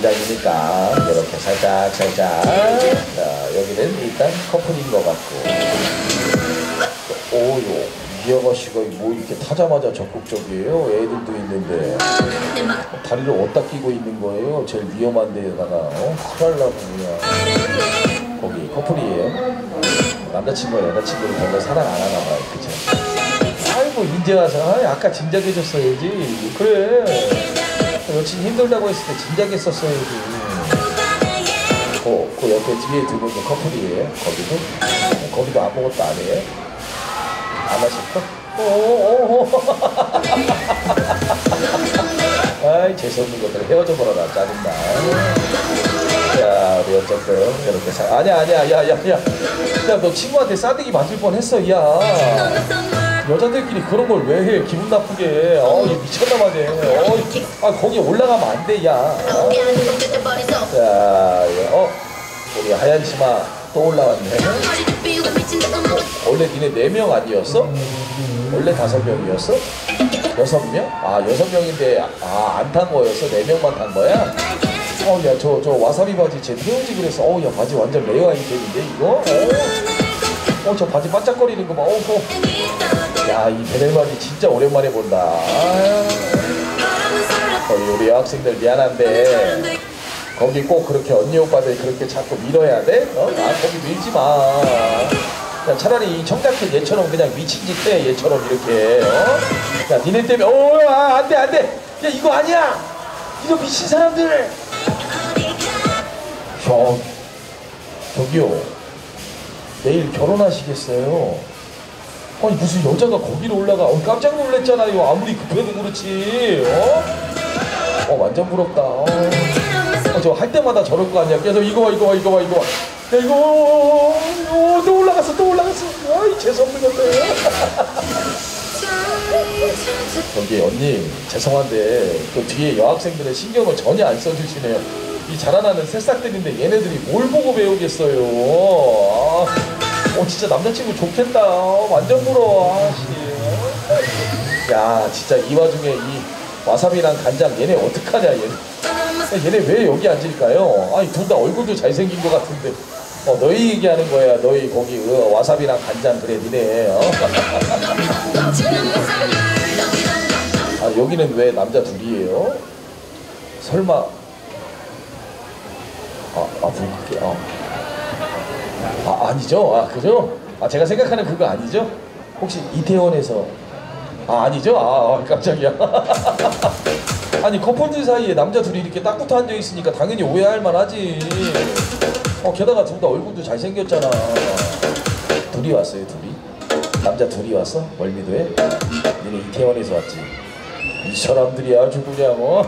단장이니까 이렇게 살짝 자, 여기는 일단 커플인 것 같고. 오요 이 아가씨가 뭐 이렇게 타자마자 적극적이에요. 애들도 있는데 다리를 어디다 끼고 있는 거예요. 제일 위험한 데다가 큰일 나고 그냥. 거기 커플이에요. 남자친구와 여자친구를 별로 사랑 안 하나 봐요. 그쵸? 아이고 이제 와서 아까 진작해줬어야지. 그래 여친 힘들다고 했을 때 진작했었어야지. 그 옆에 뒤에 두 분도 커플이에요. 거기도 아무것도 안 해요. 안 하실까? 아이 재수없는 것들 헤어져 버려라. 짜증나. 야 우리 어쨌든 이렇게 아니야 야 너 친구한테 싸대기 맞을 뻔했어. 야 여자들끼리 그런 걸 왜 해? 기분 나쁘게. 미쳤나 봐쟤. 거기 올라가면 안 돼. 야 우리 하얀 치마 또 올라왔네. 원래 니네 4명 아니었어? 원래 5명이었어? 6명? 6명인데 안 탄 거였어? 4명만 탄 거야? 야 저 와사비 바지 쟤 태우지 그랬어. 야 바지 완전 레어 아이템인데 이거? 저 바지 반짝거리는 거 봐. 야 이 베델 바지 진짜 오랜만에 본다. 우리 여학생들 미안한데 거기 꼭 그렇게 언니 오빠들 그렇게 자꾸 밀어야 돼? 거기 밀지 마. 그냥 차라리 이 청자켓 얘처럼 그냥 미친 짓 해. 얘처럼 이렇게. 야 니네 때문에 안돼 야 이거 아니야. 이거 미친 사람들. 저기요 내일 결혼하시겠어요? 아니 무슨 여자가 거기로 올라가. 깜짝 놀랐잖아요. 아무리 급해도 그렇지. 완전 부럽다. 저 할 때마다 저럴 거 아니야. 그래서 이거 봐. 야 이거 또 올라갔어. 아이 재수없는 것들. 저기 언니 죄송한데 그 뒤에 여학생들의 신경을 전혀 안 써주시네요. 이 자라나는 새싹들인데 얘네들이 뭘 보고 배우겠어요. 진짜 남자친구 좋겠다. 완전 부러워. 야 진짜 이 와중에 이 와사비랑 간장 얘네 어떡하냐. 얘네 왜 여기 앉을까요? 둘 다 얼굴도 잘생긴 것 같은데. 너희 얘기하는 거야. 너희 거기 와사비랑 간장 그래 니네. 여기는 왜 남자 둘이에요? 설마 불게. 아니죠? 그죠? 제가 생각하는 그거 아니죠? 혹시 이태원에서 아니죠? 깜짝이야. 아니 커플들 사이에 남자 둘이 이렇게 딱 붙어 앉아 있으니까 당연히 오해할 만하지. 게다가 둘 다 얼굴도 잘생겼잖아. 둘이 왔어요. 남자 둘이 왔어? 월미도에? 니네 이태원에서 왔지? 이 사람들이 아주 그냥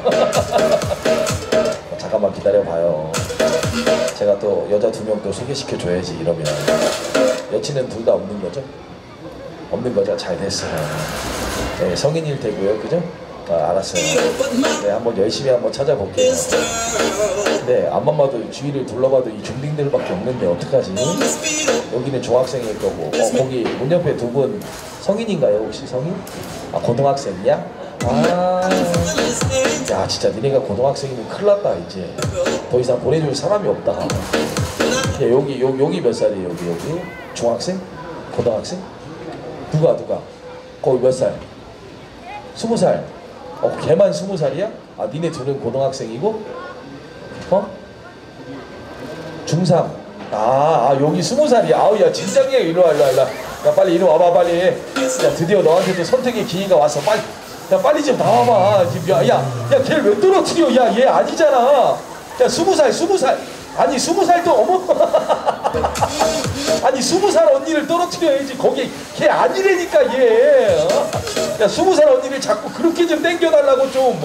잠깐만 기다려봐요. 제가 또 여자 2명 또 소개시켜줘야지. 이러면 여친은 둘 다 없는 거죠? 없는 거죠? 잘 됐어요. 네, 성인일 테고요. 그죠? 알았어요. 네, 한번 열심히 한번 찾아볼게요. 네, 앞만 봐도 주위를 둘러봐도 이 중딩들밖에 없는데 어떡하지? 여기는 중학생일 거고. 거기 문 옆에 두 분 성인인가요? 혹시 성인? 고등학생이야? 야 진짜 니네가 고등학생이면 큰일 났다. 이제 더 이상 보내줄 사람이 없다. 야, 여기 몇 살이에요? 여기? 중학생? 고등학생? 누가? 거기 몇 살? 20살? 걔만 20살이야? 니네 둘은 고등학생이고? 중3? 여기 20살이야. 야 진작에 이리 와. 야 빨리 이리 와봐 빨리. 야 드디어 너한테도 선택의 기회가 왔어. 빨리 좀 나와봐. 야 걔를 왜 떨어뜨려. 야 얘 아니잖아. 야 20살 아니 20살도 어머. 아니 20살 언니를 떨어뜨려야지. 거기 걔 아니라니까 얘. 야 20살 언니를 자꾸 그렇게 좀 땡겨달라고 좀.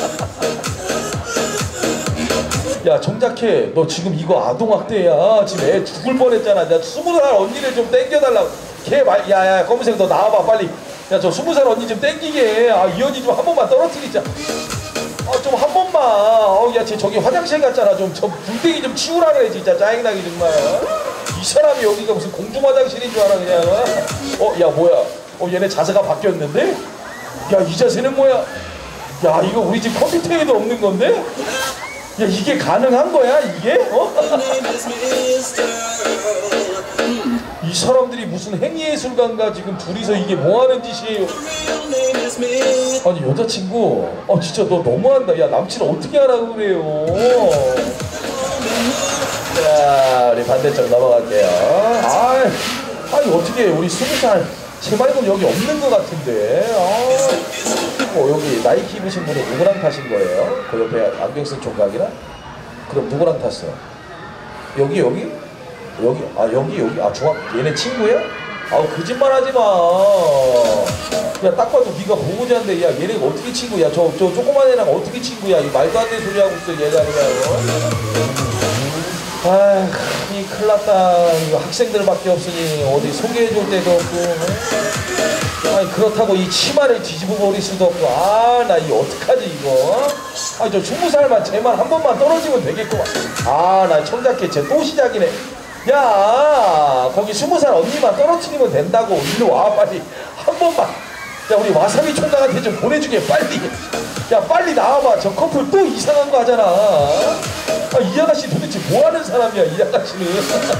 야 정작해 너 지금 이거 아동학대야. 지금 애 죽을 뻔했잖아. 야 20살 언니를 좀 땡겨달라고. 야야 검은색 너 나와봐 빨리. 야 저 20살 언니 좀 땡기게. 이 언니 좀 한 번만 떨어뜨리자. 좀 한 번만. 야 쟤 저기 화장실 갔잖아. 저 불땡이 좀 치우라 그래. 진짜 짜증나게 정말. 이 사람이 여기가 무슨 공중 화장실인 줄 알아 그냥. 야 뭐야. 얘네 자세가 바뀌었는데? 야 이 자세는 뭐야. 야 이거 우리 집 컴퓨터에도 없는 건데? 야 이게 가능한 거야 이게? 어? 이 사람들이 무슨 행위예술가인가 지금 둘이서 이게 뭐하는 짓이에요? 아니 여자친구 진짜 너 너무한다. 야 남친 어떻게 하라고 그래요? 자 우리 반대쪽 넘어갈게요. 아니 어떻게 우리 20살 제 말고는 여기 없는 것 같은데. 여기 나이키 입으신 분은 누구랑 타신 거예요? 그 옆에 안경 쓴 총각이랑? 그럼 누구랑 탔어? 여기? 여기 중학 얘네 친구야? 거짓말하지 마. 야 딱 봐도 네가 보고자인데 야 얘네가 어떻게 친구야? 저 조그만 애랑 어떻게 친구야? 이 말도 안 되는 소리 하고 있어 얘가 그냥. 이 큰일 났다. 이거 학생들밖에 없으니 어디 소개해줄 데도 없고. 아니 그렇다고 이 치마를 뒤집어 버릴 수도 없고. 나 이거 어떡하지 이거? 저 20살만 제만 한 번만 떨어지면 되겠구만. 나 청자켓 쟤또 시작이네. 야 거기 20살 언니만 떨어뜨리면 된다고. 일로 와 빨리 한 번만. 야 우리 와사비 총각한테 좀 보내주게 빨리. 야 빨리 나와봐. 저 커플 또 이상한 거 하잖아. 이 아가씨 도대체 뭐하는 사람이야 이 아가씨는.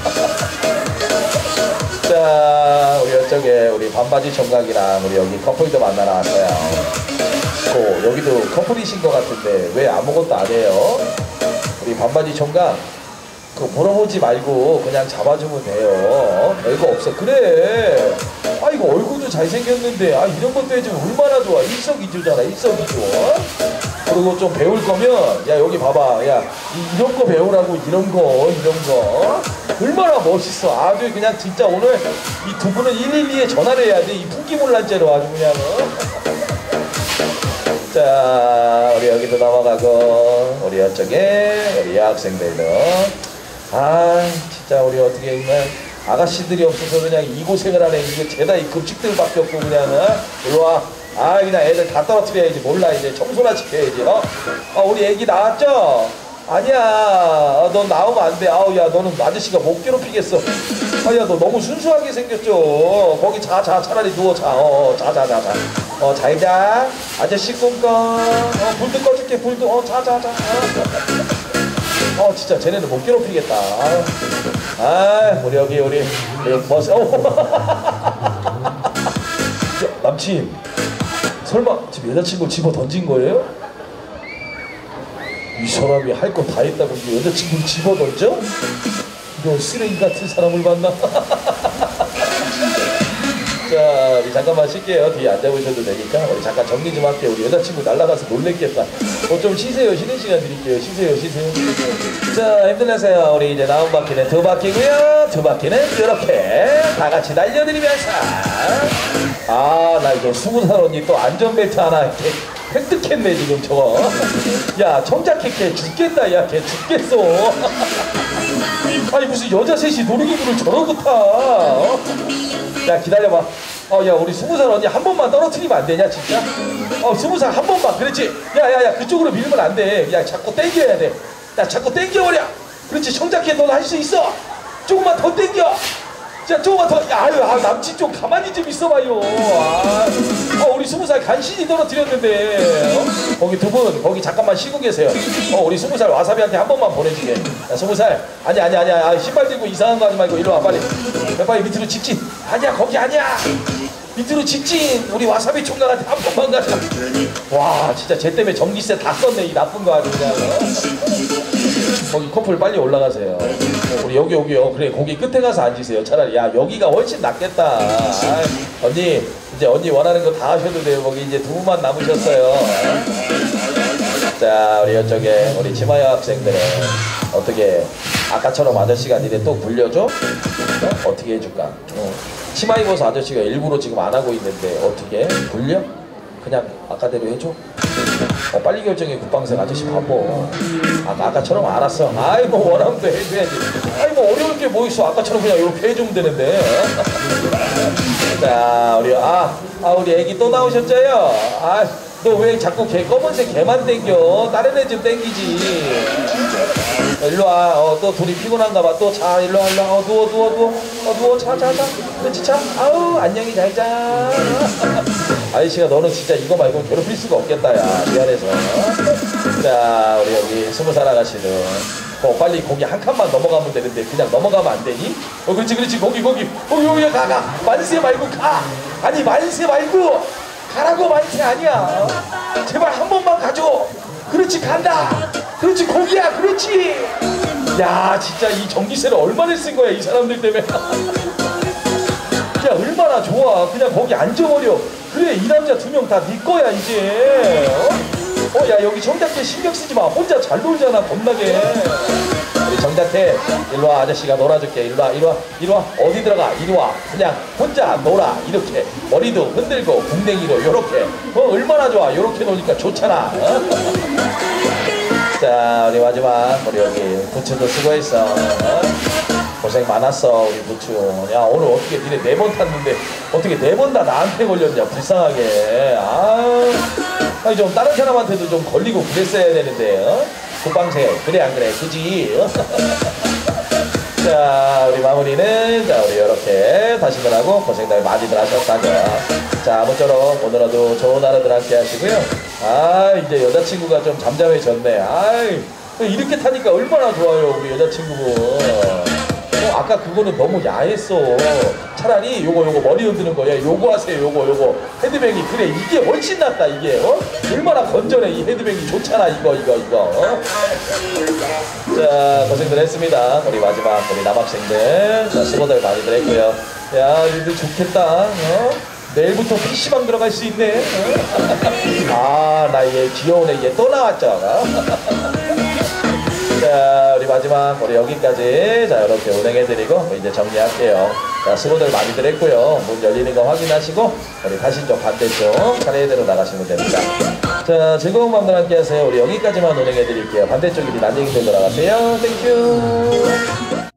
자 우리 이쪽에 우리 반바지 총각이랑 우리 여기 커플도 만나러 왔어요. 여기도 커플이신 것 같은데 왜 아무것도 안 해요? 우리 반바지 총각 물어보지 말고 그냥 잡아주면 돼요. 별거 없어. 그래. 이거 얼굴도 잘생겼는데 이런 것도 해주면 얼마나 좋아. 일석이조잖아. 일석이조. 그리고 좀 배울 거면 야 여기 봐봐. 야 이런 거 배우라고. 이런 거 얼마나 멋있어. 아주 그냥 진짜 오늘 이 두 분은 112에 전화를 해야 돼. 이 풍기물란죄로 아주 그냥. 자 우리 여기도 넘어가고 우리 이쪽에 우리 여학생들도 진짜 우리 어떻게 보면 아가씨들이 없어서 그냥 이 고생을 하네. 이거 죄다 이 급식들밖에 없고 그냥. 일로와. 그냥 애들 다 떨어뜨려야지. 몰라 이제 청소나 시켜야지. 우리 애기 나왔죠? 아니야. 넌 나오면 안 돼. 야 너는 아저씨가 못 괴롭히겠어. 야 너 너무 순수하게 생겼죠. 거기 자 차라리 누워 자. 잘 자. 아저씨 꿈꿔. 불도 꺼줄게. 불도. 자. 진짜 쟤네는 못 괴롭히겠다. 우리 여기 버스. 남친 설마 지금 여자친구 집어 던진 거예요? 이 사람이 할 거 다 했다고 이제 여자친구를 집어 던져? 이런 쓰레기 같은 사람을 만나. 자 우리 잠깐만 쉴게요. 뒤에 앉아보셔도 되니까. 우리 잠깐 정리 좀 할게요. 우리 여자친구 날라가서 놀랬겠다. 좀 쉬세요. 쉬는 시간 드릴게요. 쉬세요. 자 힘들내세요. 우리 이제 나온 바퀴는 2바퀴고요 2바퀴는 이렇게 다 같이 날려드리면서. 나 이거 20살 언니 또 안전벨트 하나 이렇게 획득했네 지금 저거. 야 청자켓 걔 죽겠다. 야 걔 죽겠어. 무슨 여자 셋이 놀이기구를 저러고 타. 야 기다려봐. 야 우리 20살 언니 한 번만 떨어뜨리면 안 되냐 진짜? 20살 한 번만. 그렇지. 야야야 그쪽으로 밀면 안 돼. 야 자꾸 당겨야 돼. 야 자꾸 당겨버려. 그렇지. 청자켓 너 할 수 있어. 조금만 더 당겨. 자 조금만 더. 남친 좀 가만히 좀 있어봐요. 우리 20살 간신히 떨어뜨렸는데. 거기 두 분 거기 잠깐만 쉬고 계세요. 우리 20살 와사비한테 한 번만 보내주게. 야 20살 아니야 신발 들고 이상한 거 하지 말고 일로 와 빨리. 빨리 밑으로 직진. 아니야 거기 아니야. 밑으로 직진. 우리 와사비 총각한테 한 번만 가자. 와 진짜 쟤 때문에 전기세 다 썼네 이 나쁜 거 아주 그냥. 거기 커플 빨리 올라가세요. 우리 여기요. 그래 거기 끝에 가서 앉으세요. 차라리. 야 여기가 훨씬 낫겠다. 언니 이제 언니 원하는 거 다 하셔도 돼요. 거기 이제 두 분만 남으셨어요. 자 우리 이쪽에 우리 치마 여학생들은 어떻게 아까처럼 아저씨가 니네 또 불려줘? 어떻게 해줄까? 치마 입어서 아저씨가 일부러 지금 안 하고 있는데 어떻게 불려? 그냥 아까대로 해줘? 빨리 결정해. 국방생 아저씨 바빠. 아까처럼 알았어. 뭐 원하면 또 해줘야지. 뭐 어려울 게 뭐 있어. 아까처럼 그냥 이렇게 해주면 되는데. 자 우리 우리 애기 또 나오셨죠요? 너 왜 자꾸 걔 검은색 걔만 땡겨? 다른 애 좀 땡기지. 일로와. 또 둘이 피곤한가 봐. 또 자 일로와. 누워. 자. 그렇지 자. 안녕히 잘 자. 아저씨가 너는 진짜 이거 말고 괴롭힐 수가 없겠다 야 미안해서. 자, 우리 여기 20살 아가씨는 빨리 거기 한 칸만 넘어가면 되는데 그냥 넘어가면 안 되니? 그렇지 그렇지 거기 가 만세 말고 가. 아니 만세 말고 가라고. 만세 아니야. 제발 한 번만 가줘. 그렇지 간다. 그렇지 거기야. 그렇지. 야 진짜 이 전기세를 얼마나 쓴 거야 이 사람들 때문에. 야 얼마나 좋아. 그냥 거기 앉아버려. 그래 이 남자 2명 다 네 거야 이제. 야 여기 정답게 신경 쓰지 마. 혼자 잘 놀잖아 겁나게. 우리 정답해. 일로와 아저씨가 놀아줄게. 일로와 어디 들어가. 이리와 그냥 혼자 놀아. 이렇게 머리도 흔들고 궁뎅이로 요렇게. 얼마나 좋아. 요렇게 노니까 좋잖아. 자 우리 마지막 우리 여기 부추도 수고했어. 고생 많았어 우리 부추. 야 오늘 어떻게 니네 4번 탔는데 어떻게 4번 다 나한테 걸렸냐 불쌍하게. 아니 좀 다른 사람한테도 좀 걸리고 그랬어야 되는데. 국방세 그래 안 그래 그지? 자 우리 마무리는 자 우리 이렇게 다시들 하고 고생들 많이들 하셨다죠. 자 아무쪼록 오늘도 좋은 하루들 함께 하시고요. 이제 여자친구가 좀 잠잠해졌네. 이렇게 타니까 얼마나 좋아요 우리 여자친구분. 아까 그거는 너무 야했어. 차라리 요거 머리 흔드는 거야. 요거 하세요. 요거 헤드뱅이. 그래 이게 훨씬 낫다 이게. 얼마나 건전해. 이 헤드뱅이 좋잖아 이거. 자 고생들 했습니다. 우리 마지막 우리 남학생들 자 수고들 많이들 했고요. 야 니들 좋겠다. 내일부터 PC방 들어갈 수 있네. 나 얘 귀여운 애 얘 또 나왔죠. 자 우리 마지막 우리 여기까지 자 이렇게 운행해드리고 이제 정리할게요. 자 수고들 많이들 했고요. 문 열리는 거 확인하시고 우리 가신쪽 반대쪽 차례대로 나가시면 됩니다. 자 즐거운 밤들 함께 하세요. 우리 여기까지만 운행해드릴게요. 반대쪽 이리 난쟁이들 돌아가세요. 땡큐.